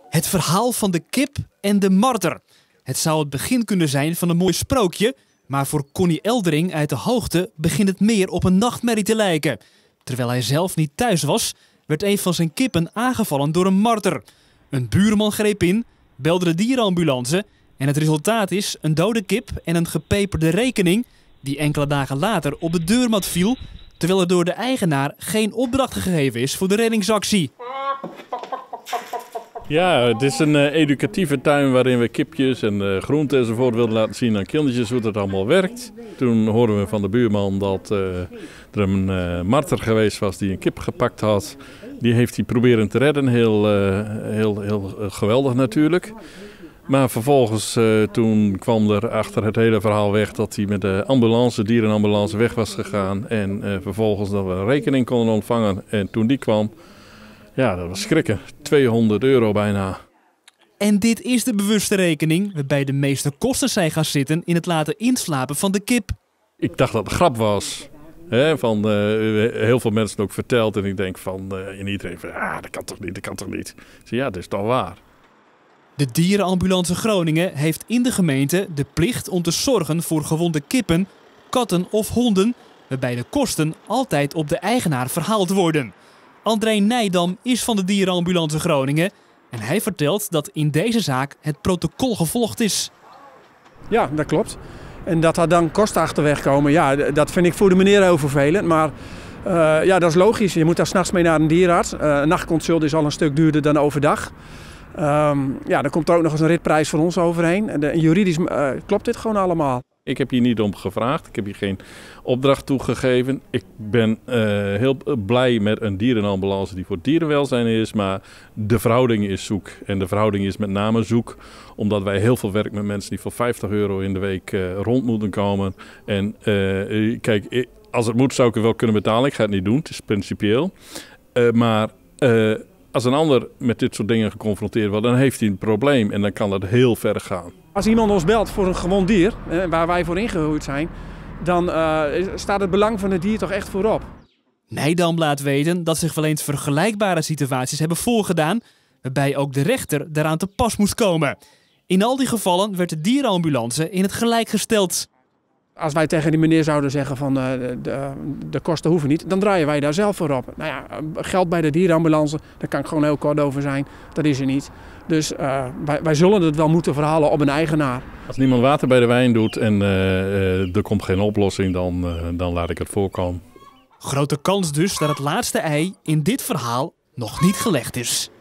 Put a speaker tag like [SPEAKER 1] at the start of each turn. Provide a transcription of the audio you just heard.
[SPEAKER 1] Het verhaal van de kip en de marter. Het zou het begin kunnen zijn van een mooi sprookje, maar voor Connie Eldering uit de hoogte begint het meer op een nachtmerrie te lijken. Terwijl hij zelf niet thuis was, werd een van zijn kippen aangevallen door een marter. Een buurman greep in, belde de dierenambulance en het resultaat is een dode kip en een gepeperde rekening die enkele dagen later op de deurmat viel, terwijl er door de eigenaar geen opdracht gegeven is voor de reddingsactie.
[SPEAKER 2] Ja, het is een educatieve tuin waarin we kipjes en groenten enzovoort wilden laten zien aan kindertjes hoe dat allemaal werkt. Toen hoorden we van de buurman dat er een marter geweest was die een kip gepakt had. Die heeft hij proberen te redden, heel geweldig natuurlijk. Maar vervolgens toen kwam er achter het hele verhaal weg dat hij met de dierenambulance weg was gegaan. En vervolgens dat we een rekening konden ontvangen. En toen die kwam, ja, dat was schrikken. €200 bijna.
[SPEAKER 1] En dit is de bewuste rekening waarbij de meeste kosten zijn gaan zitten in het laten inslapen van de kip.
[SPEAKER 2] Ik dacht dat het een grap was. Heel veel mensen ook verteld. En ik denk en iedereen van, dat kan toch niet. Ik zei, ja, dat is toch waar.
[SPEAKER 1] De dierenambulance Groningen heeft in de gemeente de plicht om te zorgen voor gewonde kippen, katten of honden, waarbij de kosten altijd op de eigenaar verhaald worden. André Nijdam is van de dierenambulance Groningen en hij vertelt dat in deze zaak het protocol gevolgd is.
[SPEAKER 3] Ja, dat klopt. En dat er dan kosten achterweg komen, ja, dat vind ik voor de meneer heel vervelend. Maar ja, dat is logisch. Je moet daar 's nachts mee naar een dierenarts. Een nachtconsult is al een stuk duurder dan overdag. Ja, dan komt er ook nog eens een ritprijs voor ons overheen. En juridisch klopt dit gewoon allemaal.
[SPEAKER 2] Ik heb hier niet om gevraagd. Ik heb hier geen opdracht toegegeven. Ik ben heel blij met een dierenambulance die voor dierenwelzijn is. Maar de verhouding is zoek. En de verhouding is met name zoek. Omdat wij heel veel werken met mensen die voor €50 in de week rond moeten komen. En kijk, als het moet zou ik het wel kunnen betalen. Ik ga het niet doen. Het is principieel. Maar als een ander met dit soort dingen geconfronteerd wordt, dan heeft hij een probleem. En dan kan dat heel ver gaan.
[SPEAKER 3] Als iemand ons belt voor een gewond dier, waar wij voor ingehuurd zijn, dan staat het belang van het dier toch echt voorop.
[SPEAKER 1] Nijdam laat weten dat zich wel eens vergelijkbare situaties hebben voorgedaan, waarbij ook de rechter daaraan te pas moest komen. In al die gevallen werd de dierenambulance in het gelijk gesteld.
[SPEAKER 3] Als wij tegen die meneer zouden zeggen van de kosten hoeven niet, dan draaien wij daar zelf voor op. Nou ja, geld bij de dierenambulance, daar kan ik gewoon heel kort over zijn. Dat is er niet. Dus wij zullen het wel moeten verhalen op een eigenaar.
[SPEAKER 2] Als niemand water bij de wijn doet en er komt geen oplossing, dan laat ik het voorkomen.
[SPEAKER 1] Grote kans dus dat het laatste ei in dit verhaal nog niet gelegd is.